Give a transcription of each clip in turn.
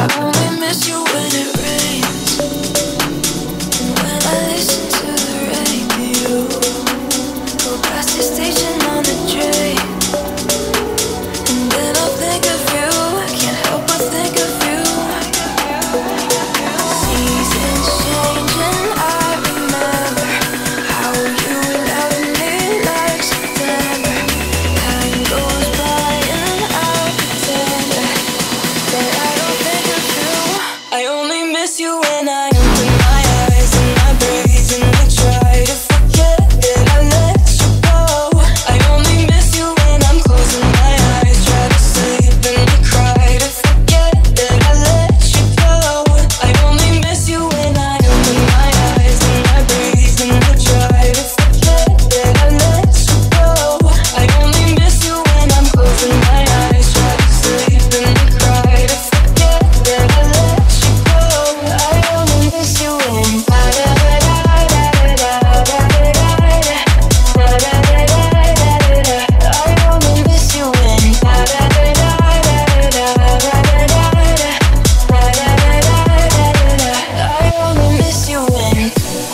only miss you when it rains, and when I listen to the radio, go past the station on the train, and then I'll think of you. I can't help but think of you. Seasons change and I remember how you loved me like September. Time goes by and I pretend that I don't think of you. I only miss you when I open my eyes and I breathe and I try to forget that I let you go. I only miss you when I'm closing my eyes, try to sleep and I cry to forget that I let you go. I only miss you when I open my eyes and I breathe and I try to forget that I let you go. I only miss you when I'm closing my eyes, try to sleep and I cry to forget that I let you go. I only miss you when I only miss you when I only miss you when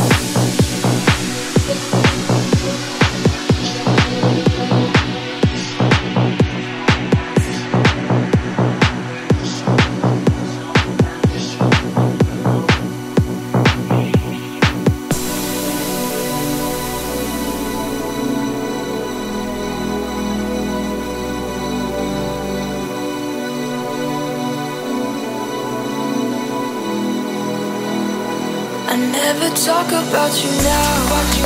I never talk about you now.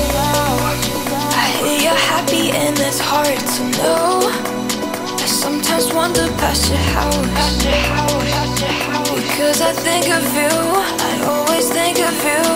I hear you're happy and it's hard to know. I sometimes wander past your house because I think of you. I always think of you.